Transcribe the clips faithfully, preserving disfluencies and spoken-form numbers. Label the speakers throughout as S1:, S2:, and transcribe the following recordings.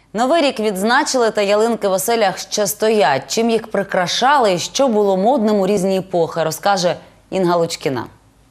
S1: Новий рік відзначили, та ялинки в оселях ще стоять. Чим їх прикрашали і що було модним у різні епохи, розкаже Інга Лучкіна.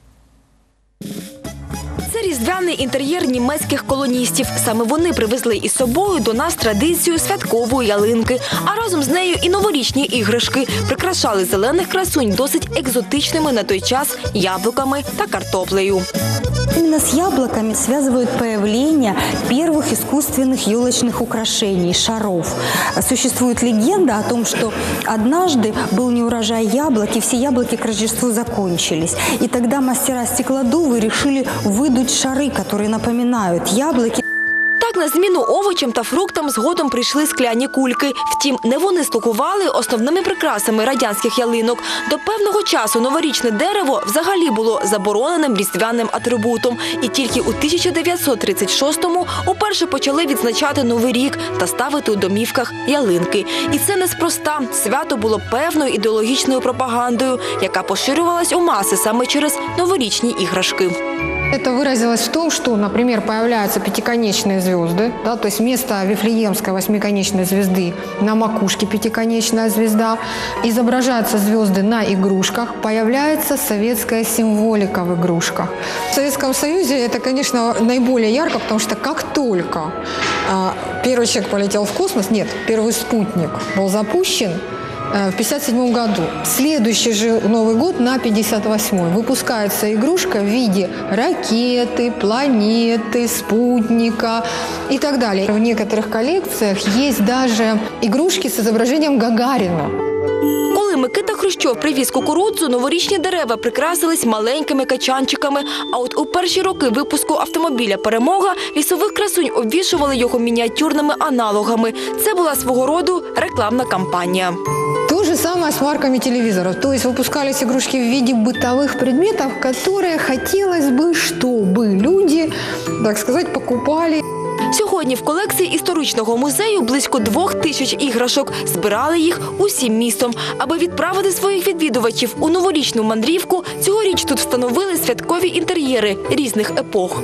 S2: Це різдвяний інтер'єр німецьких колоністів. Саме вони привезли із собою до нас традицію святкової ялинки. А разом з нею і новорічні іграшки. Прикрашали зелених красунь досить екзотичними на той час яблуками та картоплею.
S3: Именно с яблоками связывают появление первых искусственных елочных украшений – шаров. Существует легенда о том, что однажды был неурожай яблок, и все яблоки к Рождеству закончились. И тогда мастера стеклодувы решили выдуть шары, которые напоминают яблоки.
S2: Так на зміну овочам та фруктам згодом прийшли скляні кульки. Втім, не вони слугували основними прикрасами радянських ялинок. До певного часу новорічне дерево взагалі було забороненим різдвяним атрибутом. І тільки у тисяча дев'ятсот тридцять шостому уперше почали відзначати Новий рік та ставити у домівках ялинки. І це неспроста. Свято було певною ідеологічною пропагандою, яка поширювалась у маси саме через новорічні іграшки.
S4: Это выразилось в том, что, например, появляются пятиконечные звезды, да, то есть вместо вифлеемской восьмиконечной звезды на макушке пятиконечная звезда, изображаются звезды на игрушках, появляется советская символика в игрушках. В Советском Союзе это, конечно, наиболее ярко, потому что как только а, первый человек полетел в космос, нет, первый спутник был запущен, в пятьдесят седьмом году. Следующий же Новый год на пятьдесят восьмой выпускается игрушка в виде ракеты, планеты, спутника и так далее. В некоторых коллекциях есть даже игрушки с изображением Гагарина.
S2: Коли Микита Хрущов привіз кукурудзу, новорічні дерева прикрасились маленькими качанчиками. А от у перші роки випуску автомобіля «Перемога» лісових красунь обвішували його мініатюрними аналогами. Це була свого роду рекламна кампанія.
S4: То же самое с марками телевизоров. То есть выпускались игрушки в виде бытовых предметов, которые хотелось бы, чтобы люди, так сказать, покупали.
S2: Сьогодні в колекції історичного музею близько двох тисяч іграшок. Збирали їх усім містом. Аби відправити своїх відвідувачів у новорічну мандрівку, цьогоріч тут встановили святкові інтер'єри різних епох.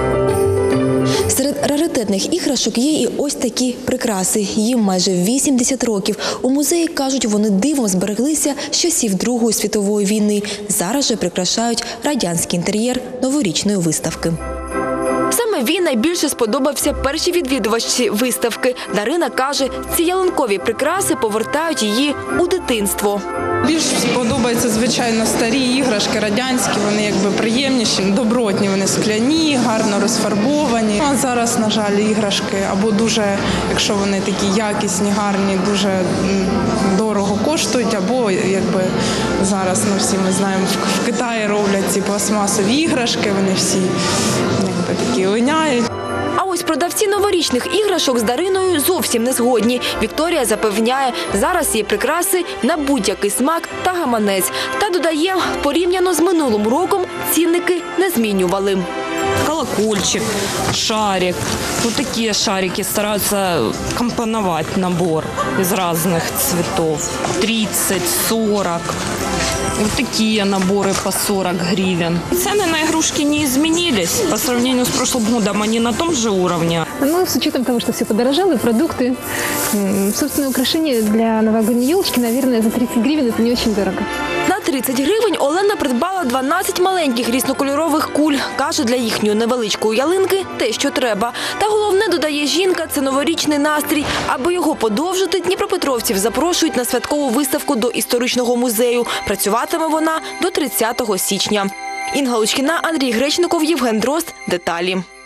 S2: Серед раритетних іграшок є і ось такі прикраси. Їм майже вісімдесят років. У музеї, кажуть, вони дивом збереглися з часів Другої світової війни. Зараз же прикрашають радянський інтер'єр новорічної виставки. Саме він найбільше сподобався першій відвідувачці виставки. Дарина каже, ці ялинкові прикраси повертають її у дитинство.
S5: Більш сподобаються, звичайно, старі іграшки, радянські, вони якби приємніші, добротні, вони скляні, гарно розфарбовані. А зараз, на жаль, іграшки або дуже, якщо вони такі якісні, гарні, дуже дорого коштують, або, якби зараз, ну, всі ми знаємо, в Китаї роблять ці пластмасові іграшки, вони всі якби такі линяють.
S2: А ось продавці новорічних іграшок з Дариною зовсім не згодні. Вікторія запевняє, зараз є прикраси на будь-який смак та гаманець. Та додає, порівняно з минулим роком цінники не змінювали.
S6: Колокольчик, шарик. Вот такие шарики стараются компоновать набор из разных цветов. тридцать, сорок. Вот такие наборы по сорок гривен. Цены на игрушки не изменились. По сравнению с прошлым годом они на том же уровне.
S7: Ну, с учетом того, что все подорожало, продукты, собственно, украшения для новогодней елочки, наверное, за тридцать гривен это не очень дорого.
S2: На тридцять гривень Олена придбала дванадцять маленьких різнокольорових куль. Каже, для їхньої невеличкої ялинки те, що треба. Та головне, додає жінка, це новорічний настрій. Аби його подовжити, дніпропетровців запрошують на святкову виставку до історичного музею. Працюватиме вона до тридцятого січня. Інга Лучкіна, Андрій Гречников, Євген Дрозд. Деталі.